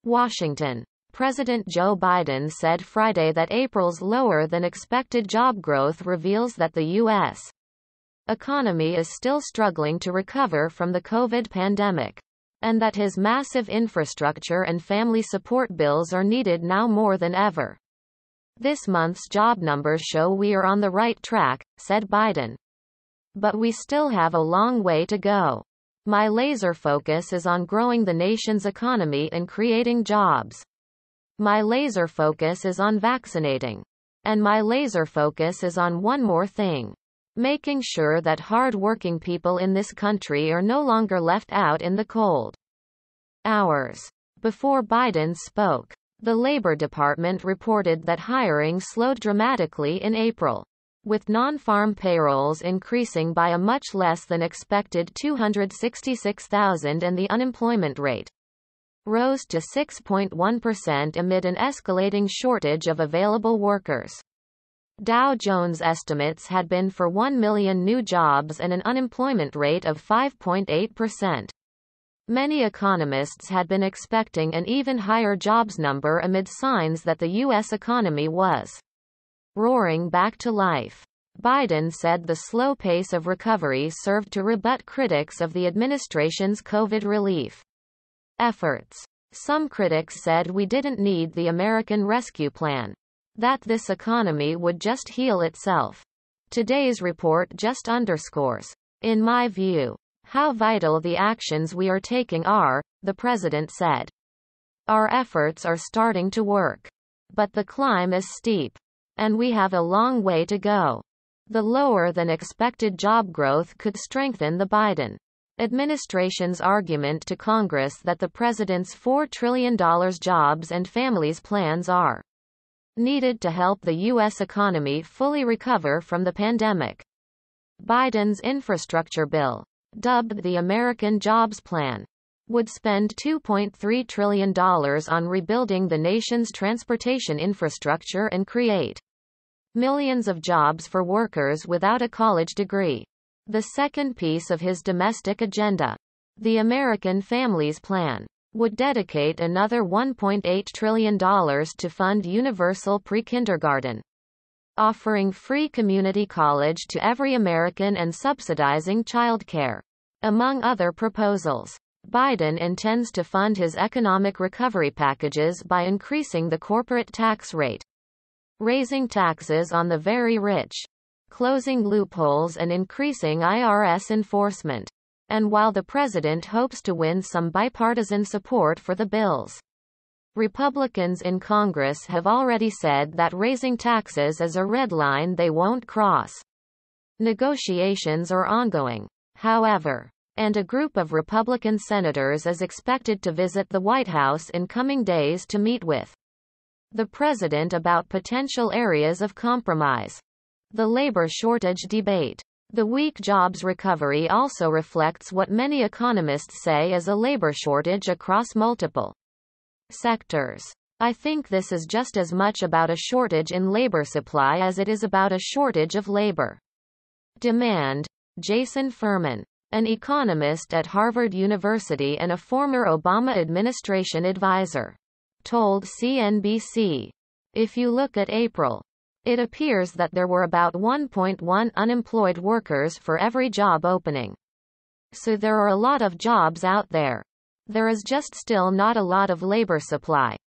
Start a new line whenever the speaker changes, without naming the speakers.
Washington. President Joe Biden said Friday that April's lower-than-expected job growth reveals that the U.S. economy is still struggling to recover from the COVID pandemic, and that his massive infrastructure and family support bills are needed now more than ever. This month's job numbers show we are on the right track, said Biden. But we still have a long way to go. My laser focus is on growing the nation's economy and creating jobs. My laser focus is on vaccinating. And my laser focus is on one more thing. Making sure that hard-working people in this country are no longer left out in the cold. Hours before Biden spoke, the Labor Department reported that hiring slowed dramatically in April, with non-farm payrolls increasing by a much less than expected 266,000 and the unemployment rate rose to 6.1% amid an escalating shortage of available workers. Dow Jones estimates had been for 1 million new jobs and an unemployment rate of 5.8%. Many economists had been expecting an even higher jobs number amid signs that the U.S. economy was roaring back to life. Biden said the slow pace of recovery served to rebut critics of the administration's COVID relief efforts. Some critics said we didn't need the American Rescue Plan, that this economy would just heal itself. Today's report just underscores, in my view, how vital the actions we are taking are, the president said. Our efforts are starting to work. But the climb is steep. And we have a long way to go. The lower-than-expected job growth could strengthen the Biden administration's argument to Congress that the president's $4 trillion jobs and families plans are needed to help the U.S. economy fully recover from the pandemic. Biden's infrastructure bill, dubbed the American Jobs Plan, would spend $2.3 trillion on rebuilding the nation's transportation infrastructure and create millions of jobs for workers without a college degree. The second piece of his domestic agenda, the American Families Plan, would dedicate another $1.8 trillion to fund universal pre-kindergarten, offering free community college to every American and subsidizing childcare, among other proposals. Biden intends to fund his economic recovery packages by increasing the corporate tax rate, raising taxes on the very rich, closing loopholes and increasing IRS enforcement. And while the president hopes to win some bipartisan support for the bills, Republicans in Congress have already said that raising taxes is a red line they won't cross. Negotiations are ongoing, however, and a group of Republican senators is expected to visit the White House in coming days to meet with the president about potential areas of compromise. The labor shortage debate. The weak jobs recovery also reflects what many economists say is a labor shortage across multiple sectors. I think this is just as much about a shortage in labor supply as it is about a shortage of labor demand. Jason Furman, an economist at Harvard University and a former Obama administration advisor, told CNBC, "If you look at April, it appears that there were about 1.1 unemployed workers for every job opening. So there are a lot of jobs out there. There is just still not a lot of labor supply."